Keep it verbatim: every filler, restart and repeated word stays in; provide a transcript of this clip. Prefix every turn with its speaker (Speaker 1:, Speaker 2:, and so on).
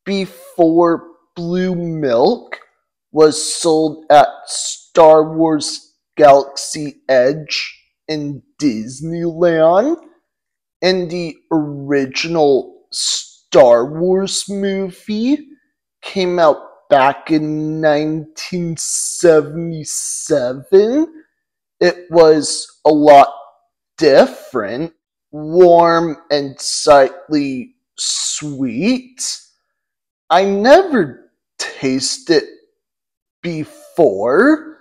Speaker 1: before Blue Milk was sold at Star Wars Galaxy Edge in Disneyland, and the original Star Wars movie came out back in nineteen seventy-seven. It was a lot different, warm and slightly sweet. I never tasted it before,